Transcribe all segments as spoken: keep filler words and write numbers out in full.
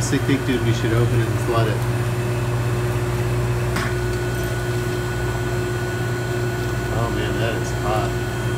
honestly think, dude, we should open it and flood it. Oh man, that is hot.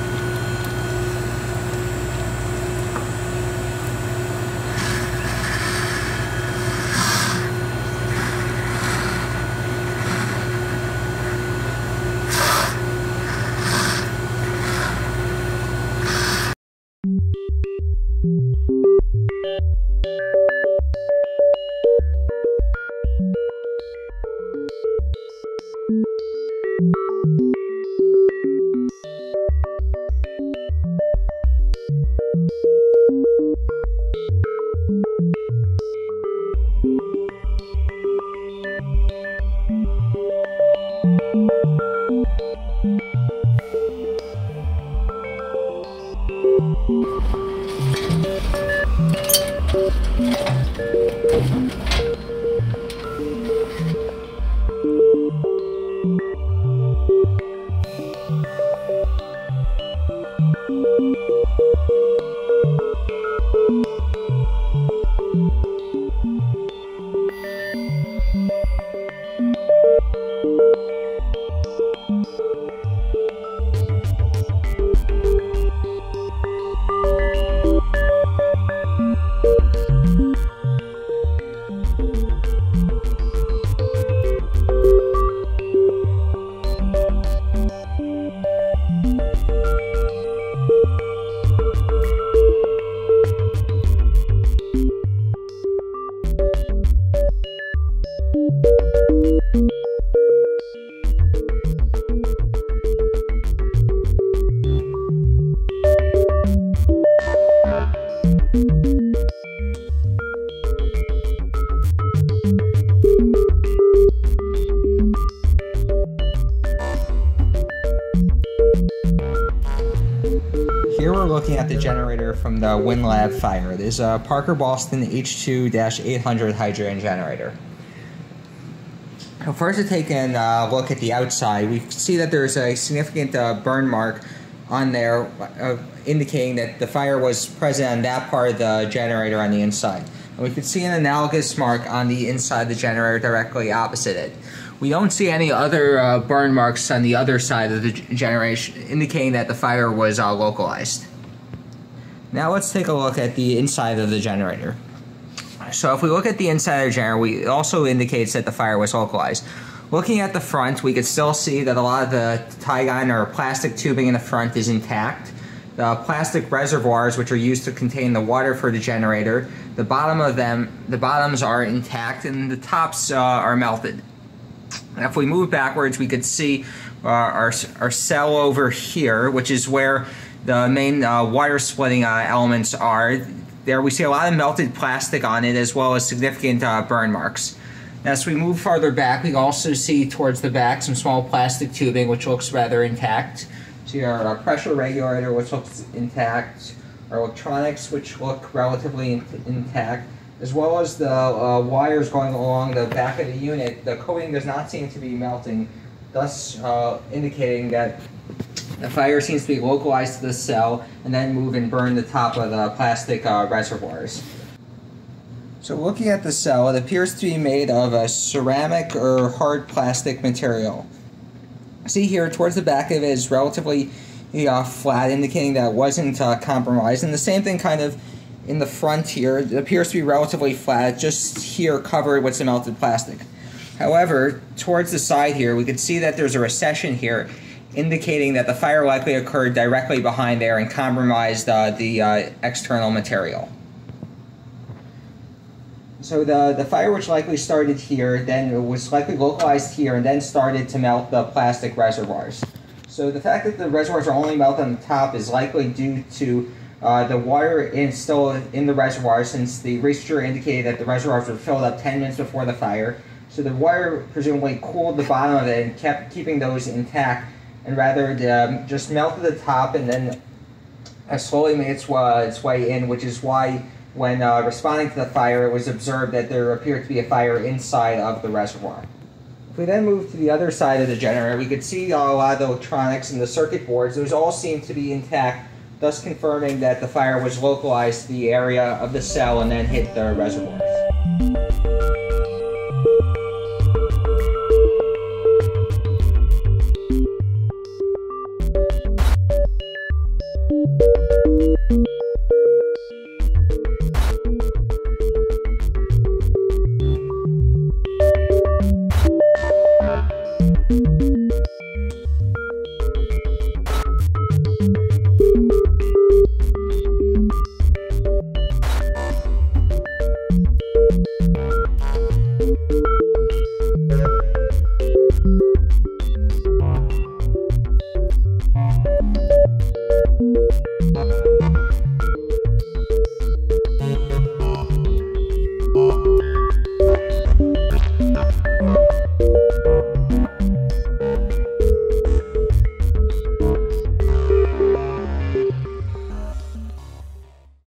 Here we're looking at the generator from the WinLab fire. It is a Parker Boston H two eight hundred hydrogen generator. Now first to take a uh, look at the outside, we see that there's a significant uh, burn mark on there uh, indicating that the fire was present on that part of the generator on the inside. And we can see an analogous mark on the inside of the generator directly opposite it. We don't see any other uh, burn marks on the other side of the generation, indicating that the fire was uh, localized. Now let's take a look at the inside of the generator. So if we look at the inside of the generator, we, it also indicates that the fire was localized. Looking at the front, we can still see that a lot of the Tygon or plastic tubing in the front is intact. The plastic reservoirs, which are used to contain the water for the generator, the bottom of them, the bottoms are intact and the tops uh, are melted. Now, if we move backwards, we could see uh, our, our cell over here, which is where the main uh, water splitting uh, elements are. There we see a lot of melted plastic on it, as well as significant uh, burn marks. Now, as we move farther back, we also see towards the back some small plastic tubing, which looks rather intact. See our, our pressure regulator, which looks intact, our electronics, which look relatively in intact, as well as the uh, wires going along the back of the unit. The coating does not seem to be melting, thus uh, indicating that the fire seems to be localized to the cell and then move and burn the top of the plastic uh, reservoirs. So looking at the cell, it appears to be made of a ceramic or hard plastic material. See here, towards the back of it is relatively uh, flat, indicating that it wasn't uh, compromised. And the same thing kind of in the front here. It appears to be relatively flat, just here covered with some melted plastic. However, towards the side here, we can see that there's a recession here, indicating that the fire likely occurred directly behind there and compromised uh, the uh, external material. So the, the fire, which likely started here, then it was likely localized here, and then started to melt the plastic reservoirs. So the fact that the reservoirs are only melted on the top is likely due to uh, the water in, still in the reservoir, since the researcher indicated that the reservoirs were filled up ten minutes before the fire. So the water presumably cooled the bottom of it and kept keeping those intact, and rather um, just melted the top and then uh, slowly made its, uh, its way in, which is why when uh, responding to the fire, it was observed that there appeared to be a fire inside of the reservoir. If we then move to the other side of the generator, we could see uh, a lot of the electronics and the circuit boards. Those all seem to be intact, thus confirming that the fire was localized to the area of the cell and then hit the reservoir.